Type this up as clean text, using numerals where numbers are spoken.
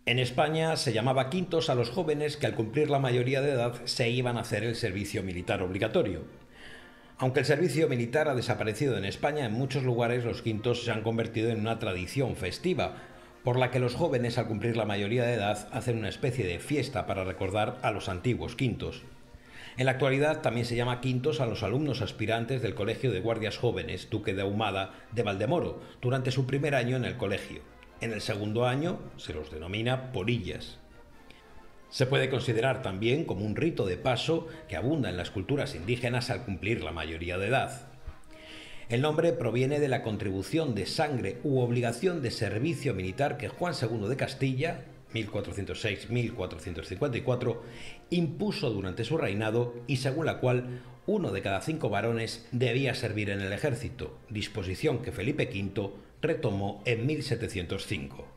En España se llamaba quintos a los jóvenes que al cumplir la mayoría de edad se iban a hacer el servicio militar obligatorio. Aunque el servicio militar ha desaparecido en España, en muchos lugares los quintos se han convertido en una tradición festiva, por la que los jóvenes al cumplir la mayoría de edad hacen una especie de fiesta para recordar a los antiguos quintos. En la actualidad también se llama quintos a los alumnos aspirantes del Colegio de Guardias Jóvenes Duque de Ahumada de Valdemoro durante su primer año en el colegio. En el segundo año se los denomina polillas. Se puede considerar también como un rito de paso que abunda en las culturas indígenas al cumplir la mayoría de edad. El nombre proviene de la contribución de sangre u obligación de servicio militar que Juan II de Castilla, 1406-1454, impuso durante su reinado y según la cual uno de cada 5 varones debía servir en el ejército, disposición que Felipe V retomó en 1705.